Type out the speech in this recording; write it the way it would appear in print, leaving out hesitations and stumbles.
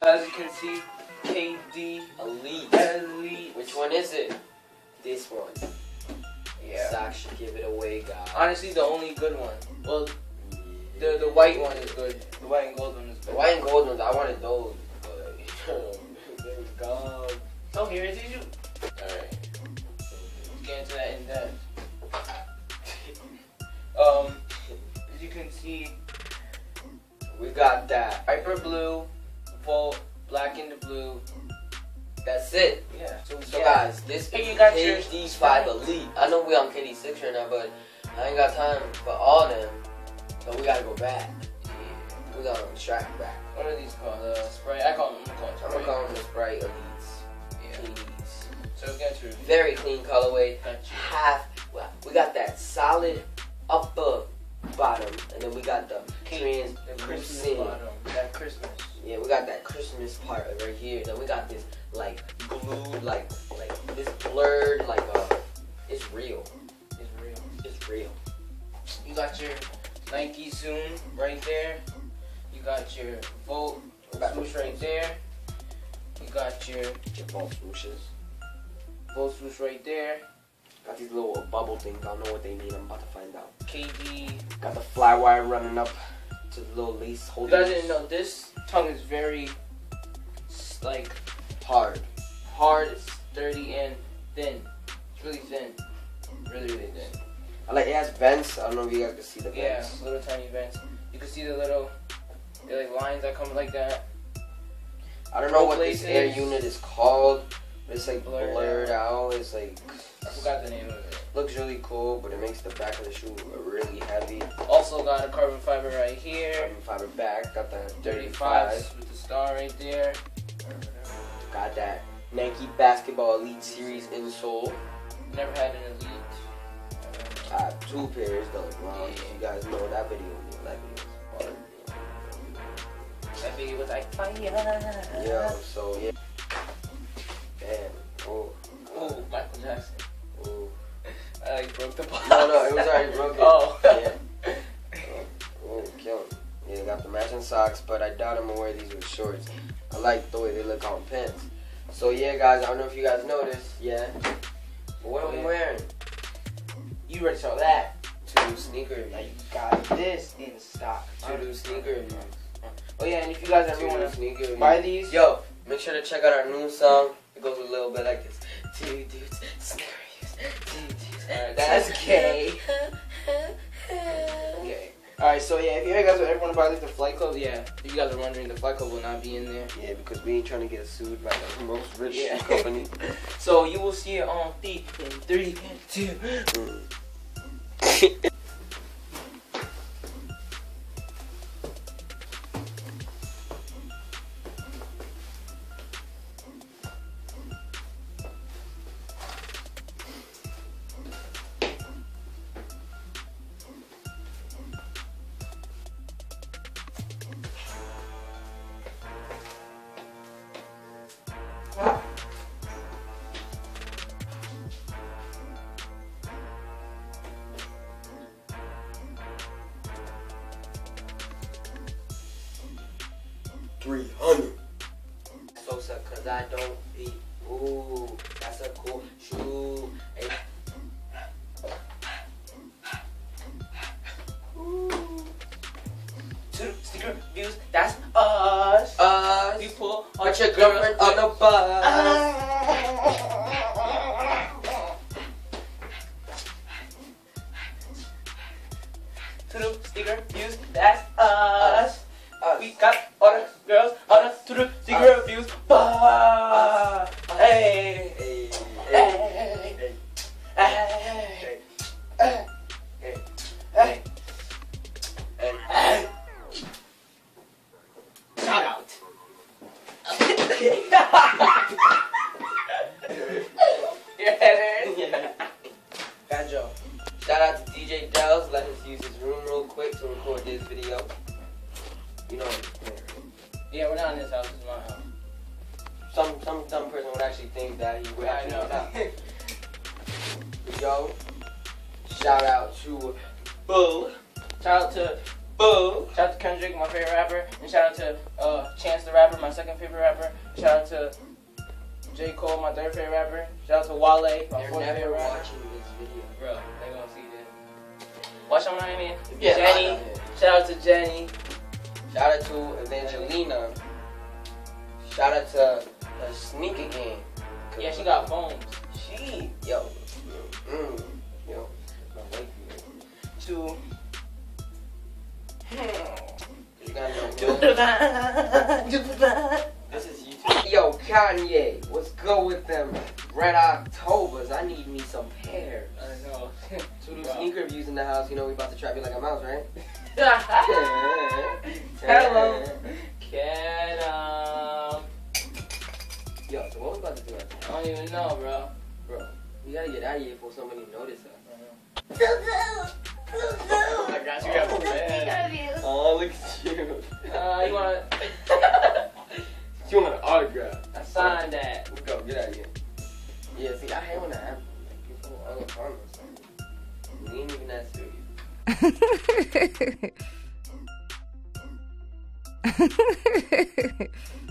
As you can see, KD Elite. Which one is it? This one. Yeah. Sock should give it away, guys. Honestly, the only good one. Well, the white one is good. The white and gold one is good. The white and gold ones, I wanted those, but they're gone. So here is you. Alright. Let's get into that in depth. As you can see, We got that. Hyper Blue, Volt, Black and the Blue. That's it. Yeah. So yeah. guys, this Here is you got your KD5 Elite. I know we on KD6 right now, but I ain't got time for all them. So we gotta go back. Yeah. We gotta track back. What are these called? Sprite. I'm I'm gonna call them the Sprite Elites. Yeah. Please. So let's get to it. Very clean colorway. Got you. Well, we got that solid upper bottom, and then we got the Christmas Lucin. bottom. That Christmas. Yeah, we got that Christmas part right here. Then we got this like glued, like this blurred, like it's real. It's real. It's real. You got your Nike Zoom right there. You got your Volt swoosh right there. You got your Volt swooshes. Volt swoosh right there. Got these little bubble things. I don't know what they mean. I'm about to find out. KD. Got the fly wire running up to the little lace You holder. guys didn't know this tongue is very like Hard. hard, sturdy, and thin. It's really thin. Really, really thin. I like it has vents. I don't know if you guys can see the Yeah, vents. little tiny vents. You can see the little like lines that come like that. I don't know what this places. air unit is called. But it's like Blurred blurred out. It's like I forgot the name of it. looks really cool, but it makes the back of the shoe really heavy. Also got a carbon fiber right here. Carbon fiber back. Got the 35 35. with the star right there. Got that Nike Basketball Elite Series insole. Never had an Elite. I have 2 pairs though. Well, if you guys know that video was hard. That video was like fire. Yeah, so yeah. Damn. Oh. Oh, Michael Jackson. Oh. I like broke the box. No, it was already broken. Oh. Yeah. Oh, kill him. Yeah, they got the matching socks, but I doubt I'm gonna wear these with shorts. I like the way they look on pants. So yeah, guys, I don't know if you guys noticed. Yeah. But what am I wearing? You already saw that. 2 new sneaker Now reviews. you got this in stock. 2 new sneaker reviews. Oh yeah, and if you guys 2 ever new want to sneaker reviews. buy these, Yo, make sure to check out our new song. It goes a little bit like this. 2 dudes, sneaker reviews. 2 dudes. Alright, that's gay. Okay. Alright, so yeah, if you guys ever want to buy like the Flight Club, yeah, if you guys are wondering, the Flight Club will not be in there. Yeah, because we ain't trying to get sued by the most rich Yeah. company. So you will see it on feet in 3, 2. $300. So sad, cause I don't eat. Ooh, that's a cool shoe. Hey. Ooh. 2 sneaker reviews, that's us. We pull on Put your girlfriend on the bus. Two sneaker reviews, that's us. We got all the girls on the two sneaker reviews. Hey, Hey, hey, hey, hey, hey, hey. Shout out. Got Joe. Shout out to DJ Dells. Let us use his room real quick to record this video. You know, Yeah, we're not in his house. It's my house. some dumb person would actually think that he would I actually know. know. Yo, shout out to Bull. Shout out to Boo. Shout out to Kendrick, my favorite rapper. And shout out to Chance the Rapper, my second favorite rapper. Shout out to J. Cole, my third favorite rapper. Shout out to Wale, my They're fourth never favorite rapper. watching this video. Bro, they gonna see this. Watch on my man. Yeah, Jenny. Shout out to Jenny. Shout out to Evangelina. Shout out to Sneaker Game. Yeah, she got phones. She, yo. Yo. My wife, To you gotta know. This is YouTube. Yo, Kanye, what's good with them Red Octobers? I need me some pairs. I know. Two new sneaker reviews in the house. You know we about to trap you like a mouse, right? Hello. Get Yo, so what we about to do? I don't even know, bro. Bro, we gotta get out of here before somebody notice us. I got you. Got Oh, look at you. you wanna? You want an autograph? I signed that. Let's go, get out of here. Yeah, see, I hate when that happens. People are on something. We ain't even that serious.